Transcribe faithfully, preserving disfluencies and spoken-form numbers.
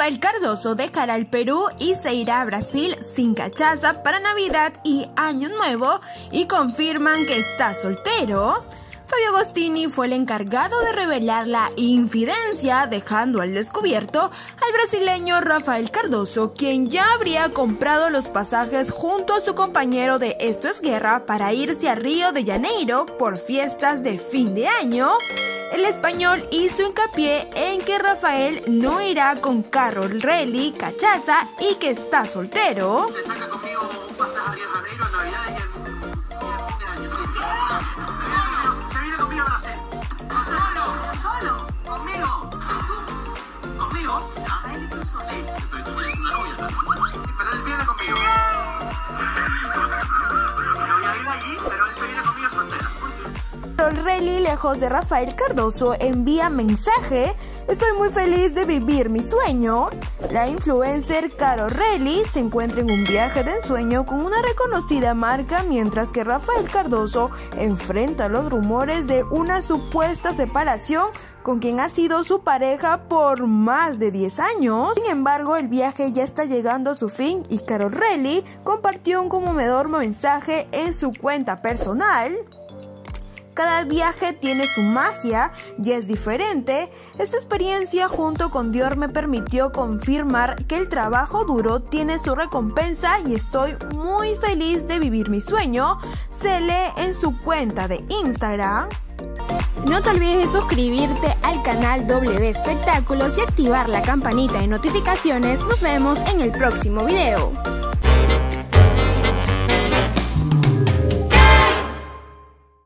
Rafael Cardoso dejará el Perú y se irá a Brasil sin cachaza para Navidad y Año Nuevo y confirman que está soltero. Fabio Agostini fue el encargado de revelar la infidencia, dejando al descubierto al brasileño Rafael Cardoso, quien ya habría comprado los pasajes junto a su compañero de Esto es Guerra para irse a Río de Janeiro por fiestas de fin de año. El español hizo hincapié en que Rafael no irá con Carol Relly, cachaza y que está soltero. Se saca conmigo un pasaje a Río de Janeiro en Navidad y en, y en fin de año, sí. Se viene conmigo a Brasil. ¿Solo? ¿Solo? ¿Conmigo? ¿Conmigo? Rafael, tú solo. Sí, pero tú tienes una novia también. Sí, pero él viene conmigo. Yo voy a ir allí, pero él se viene conmigo soltero. Carol Relly, lejos de Rafael Cardoso, envía mensaje: estoy muy feliz de vivir mi sueño. La influencer Carol Relly se encuentra en un viaje de ensueño con una reconocida marca, mientras que Rafael Cardoso enfrenta los rumores de una supuesta separación con quien ha sido su pareja por más de diez años. Sin embargo, el viaje ya está llegando a su fin y Carol Relly compartió un conmovedor mensaje en su cuenta personal. Cada viaje tiene su magia y es diferente. Esta experiencia junto con Dior me permitió confirmar que el trabajo duro tiene su recompensa y estoy muy feliz de vivir mi sueño, se lee en su cuenta de Instagram. No te olvides de suscribirte al canal W Espectáculos y activar la campanita de notificaciones. Nos vemos en el próximo video.